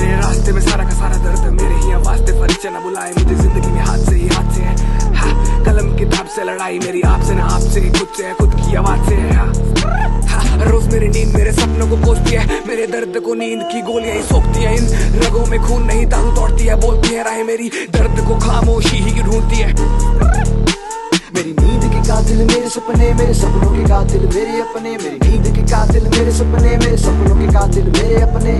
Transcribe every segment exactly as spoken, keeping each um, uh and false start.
मेरे रास्ते में सारा का सारा दर्द मेरे ही वास्ते, फर्ज ना बुलाए मुझे जिंदगी में, हाथ से ही हाथ से है। हाँ, कलम किताब से लड़ाई मेरी आपसे ना आपसे, खुद से है खुद की आवाज से है। हाँ, रोज मेरी नींद मेरे सपनों को कोसती है, मेरे दर्द को नींद की गोलियां ही सोखती है। इन रगों में खून नहीं दारू दौड़ती है, बोलती है राहें मेरी दर्द को खामोशी ही ढूंढती है। मेरी नींद के कातिल मेरे सपने, मेरे सपनों के कातिल मेरे अपने, मेरी नींद के कातिल मेरे सपने, मेरे सपनों के कातिल मेरे अपने।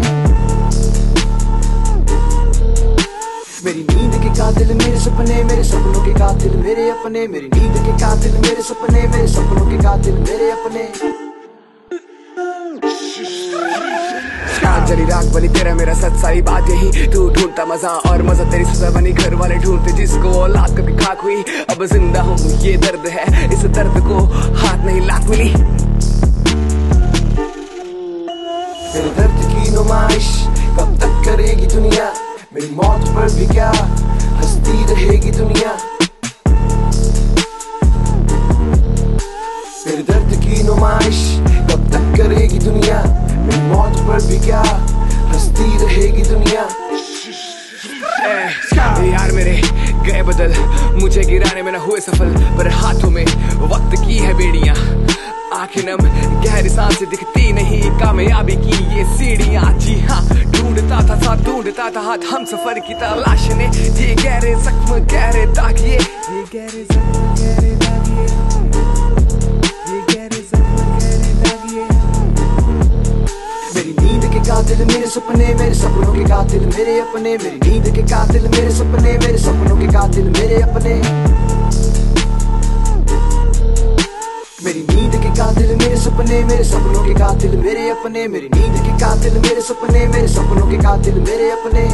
मेरी नींद के कातिल मेरे सपने, मेरे सपनों के कातिल मेरे अपने, मेरी नींद के कातिल मेरे सपने, मेरे सपनों के कातिल मेरे अपने। जली राग बनी तेरा मेरा सच, सारी बात यही, तू ढूंढता मजा और मजा तेरी सजा बनी, घर वाले ढूंढते जिसको औलाद कभी खाक हुई। अब जिंदा हूँ ये दर्द है, इस दर्द को हाथ नहीं लाख मिली। मेरे दर्द की नुमाइश कब तक करेगी दुनिया, मेरी मौत पर भी क्या हंसती रहेगी दुनिया। मेरे दर्द की नुमाइश कब तक करेगी दुनिया, मेरी मौत पर भी क्या हंसती रहेगी दुनिया। यार मेरे गए बदल, मुझे गिराने में न हुए सफल, पर हाथों में वक्त की है बेड़ियां। आंखें नम गहरी सांसें दिखती नहीं, कामयाबी की ये सीढ़ियां। जी हाँ, ढूंढता था साथ ढूंढता था हाथ, हम सफर की तलाश ने ये गहरे जख्म गहरे दाग, ये ये गहरे जख्म गहरे दाग, ये ये गहरे जख्म गहरे दाग। ये मेरी नींद के कातिल मेरे सपने, मेरे सपनों के कातिल मेरे अपने, मेरी नींद के कातिल मेरे सपने, मेरे सपनों के कातिल मेरे अपने। मेरी नींद के कातिल मेरे सपने, मेरे सपनों के कातिल मेरे अपने, मेरी नींद के कातिल मेरे सपने, मेरे सपनों के कातिल मेरे अपने।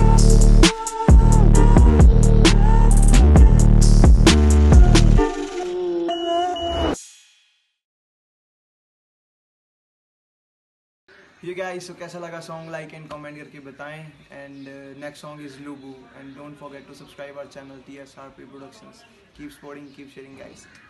ये गाइस, सो कैसा लगा सॉन्ग, लाइक एंड कमेंट करके बताएं। एंड नेक्स्ट सॉन्ग इज लूबू, and don't forget to subscribe our channel T S R P productions. Keep supporting, keep sharing guys.